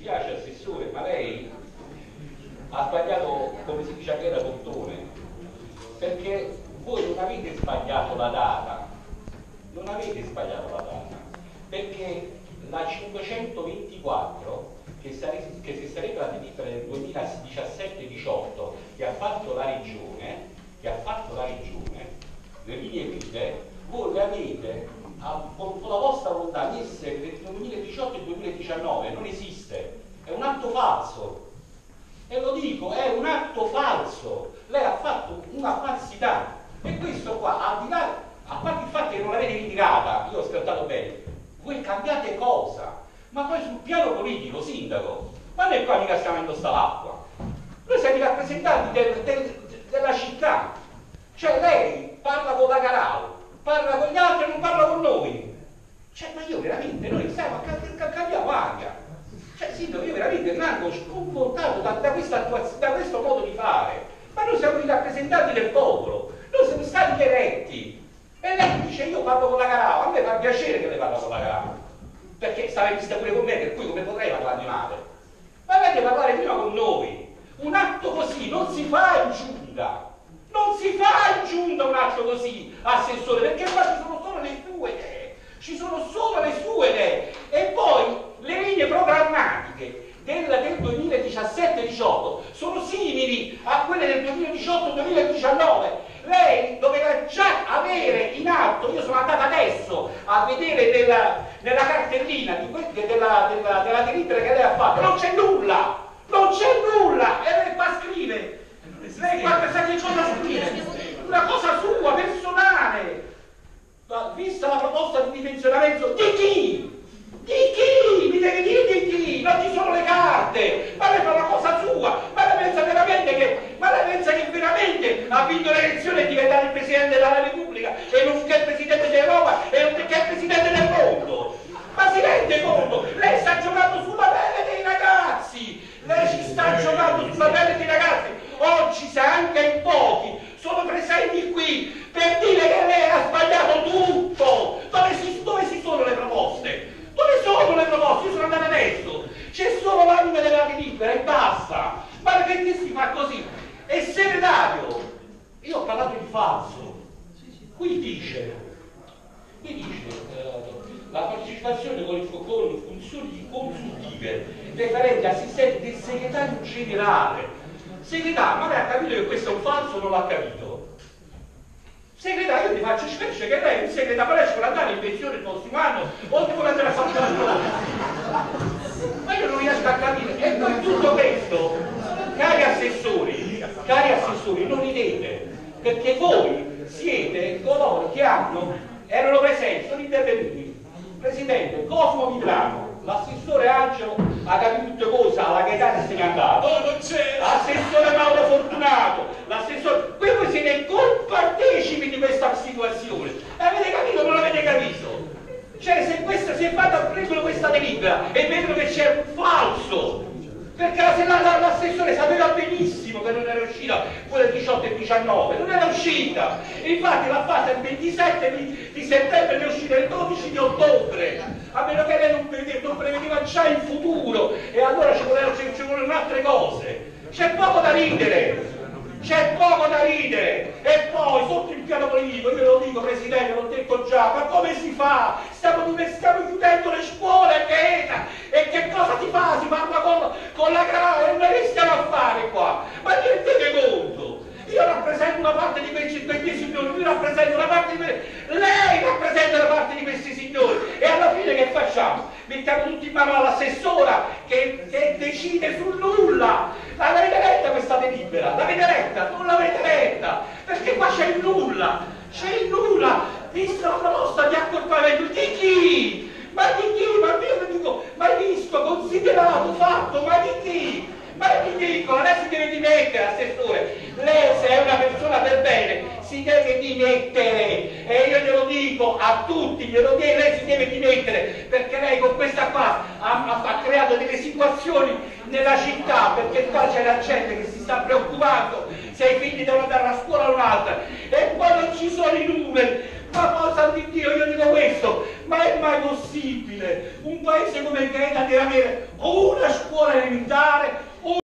dispiace Assessore, ma lei ha sbagliato, come si dice a Chiara Contone, perché voi non avete sbagliato la data, non avete sbagliato la data, perché la 524 che si sarebbe la delibera del 2017-18 che ha fatto la regione, le linee guida, voi le avete con la vostra volontà messe per il 2018 e 2019, non esiste, è un atto falso, e lo dico, è un atto falso, lei ha fatto una falsità, e questo qua, al di là, a parte il fatto che non l'avete ritirata, io ho ascoltato bene, voi cambiate cosa? Ma poi sul piano politico, sindaco, ma noi qua mica stiamo in sta l'acqua, noi siamo i rappresentanti della città, cioè lei parla con la Carao, parla con gli altri e non parla con noi, cioè ma io veramente, noi stiamo a cambiamo aria, cioè sindaco, io veramente rimango sconfortato da questo modo di fare, ma noi siamo i rappresentanti del popolo, noi siamo stati eletti, e lei dice io parlo con la Carao, a me fa piacere che lei parla con la Carao, perché stava in vista pure con me, per cui come potrei parlarne male? Ma lei deve parlare prima con noi. Un atto così non si fa in giunta, non si fa in giunta un atto così, Assessore, perché qua ci sono solo le sue idee, ci sono solo le sue idee, e poi le linee programmatiche del 2017-18 sono simili a quelle del 2018-2019. Lei doveva già avere in atto, io sono andata adesso a vedere nella cartellina della delibera che lei ha fatto, non c'è nulla, e lei qua scrive, lei qua sa che cosa scrive, una cosa sua, personale, vista la proposta di dimensionamento, di chi? Mi deve dire di chi? Non ci sono le carte, ma lei fa una cosa sua, ma lei pensa che veramente ha vinto le elezioni e diventare il Presidente della Repubblica e non che è il Presidente d'Europa e non che è il Presidente del mondo? Ma si rende conto? Lei sta giocando sulla pelle dei ragazzi, lei ci sta giocando sulla pelle dei ragazzi, oggi se anche in pochi sono presenti qui per dire che lei ha sbagliato tutto, dove si sono le proposte? Dove sono le proposte? Io sono andato adesso, c'è solo l'anima della delibera e basta, ma perché si fa così? E segretario, io ho parlato di falso, qui dice la partecipazione con funzioni consultive referenti assistenti del segretario generale. Segretario, ma lei ha capito che questo è un falso o non l'ha capito? Segretario, io ti faccio specie che lei è un segretario, ma lei ci vuole andare in pensione il prossimo anno o ti vuole andare a fare la ma io non riesco a capire. E poi tutto questo, cari assessori, non ridete, perché voi siete coloro che erano presenti, sono intervenuti. Presidente Cosmo Milano, l'assessore Angelo ha capito tutte cose, alla Gaetana se n'è andato, l'assessore Mauro Fortunato, l'assessore, voi siete compartecipi di questa situazione, avete capito o non l'avete capito? Cioè se è fatta prendere questa delibera e vedono che c'è un falso, perché l'assessore sapeva benissimo che non era uscita quella 18 e 19, non era uscita, e infatti l'ha fatta il 27 di settembre, è uscita il 12 di ottobre, a meno che lei non prevedeva già il futuro, e allora ci volevano altre cose. C'è poco da ridere, e poi sotto il piano politico, io lo dico Presidente, l'ho detto già, ma come si fa? Stiamo chiudendo le scuole, e che cosa si fa? Si parla con la Carao, e noi che stiamo a fare qua? Ma vi rendete conto? Io rappresento una parte di questi signori, lei rappresenta una parte di questi signori, e alla fine che facciamo? Mettiamo tutti in mano all'assessora che decide sul nulla. L'avete letta questa delibera? L'avete letta? Non l'avete letta, perché qua c'è il nulla, vista la proposta di accorpamento di chi? Ma io vi dico, mai visto, considerato, fatto, ma di chi? Ma ti dico, lei si deve dimettere, assessore, lei se è una persona per bene si deve dimettere, e io glielo dico a tutti, lei si deve dimettere, perché lei con questa qua ha creato delle situazioni nella città, perché qua c'è la gente che si sta preoccupando se i figli devono andare a scuola o un'altra, e poi non ci sono i numeri. Ma cosa di Dio, io dico questo, ma è mai possibile? Un paese come Gaeta deve avere o una scuola elementare